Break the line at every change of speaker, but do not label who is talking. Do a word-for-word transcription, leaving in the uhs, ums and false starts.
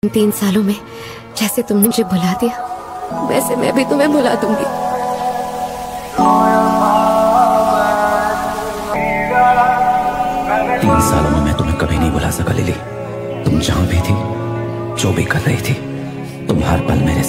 तीन सालों में जैसे तुमने मुझे भुला दिया, वैसे मैं भी तुम्हें भुला दूंगी।
तीन सालों में मैं तुम्हें कभी नहीं भुला सका लिली। तुम जहां भी थी, जो भी कर रही थी, तुम हर पल मेरे